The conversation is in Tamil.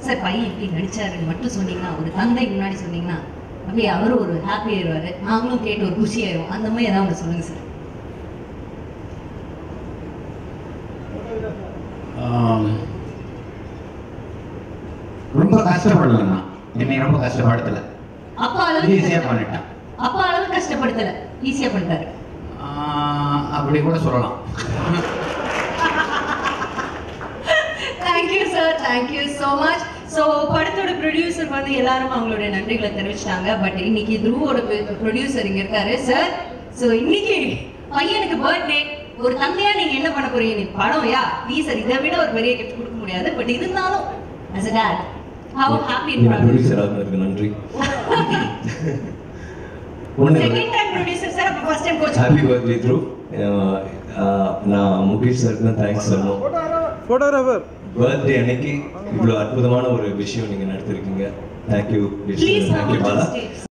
சார் பையன் இப்படி நடிச்சாருன்னு மட்டும் சொன்னீங்கன்னா, ஒரு தந்தை முன்னாடி சொன்னீங்கன்னா அப்படியே அவரும் ஒரு ஹாப்பி ஆயிடுவாரு, நாங்களும் கேட்டு ஒரு குஷி ஆயிடும். அந்த மாதிரி ஏதாவது ஒன்று சொல்லுங்க சார். ரொம்ப கஷ்டப்படலண்ணா, என்னை ரொம்ப கஷ்டப்படுத்தல. அப்பா அளவுக்கு ஈஸியா பண்ணிட்டேன். அப்பா அளவுக்கு கஷ்டப்படுத்தல, ஈஸியா பண்ணிட்டாரு. அப்படி கூட சொல்லலாம். Thank you sir, thank you so much. So படத்தோட ப்ரொடியூசர் வந்து எல்லாரும் அவங்களோட நன்றிகளை தெரிவிச்சிட்டாங்க. பட் இன்னைக்கு த்ரூவோட ப்ரொடியூசர் இங்க இருக்காரு சார். ஸோ இன்னைக்கு பையனுக்கு பர்த்டே, ஒரு தந்தையா நீங்க என்ன பண்ண போறீங்க? நீ படம் யா டீசர் இதை விட ஒரு பெரிய கிஃப்ட் கொடுக்க முடியாது. பட் இருந்தாலும் as a dad, how happy and proud. Producer ஆகுறதுக்கு நன்றி. செகண்ட் டைம் ப்ரொடியூசர் சார், அப்ப first time coach. Happy birthday through. நான் முகேஷ் சாருக்கு தான் தேங்க்ஸ் சொல்லணும். ஃபோட்டோகிராஃபர் பர்த்டே அன்னைக்கு இவ்வளோ அற்புதமான ஒரு விஷயம் நீங்கள் நடத்திருக்கீங்க. தேங்க்யூ. Please thank you Bala.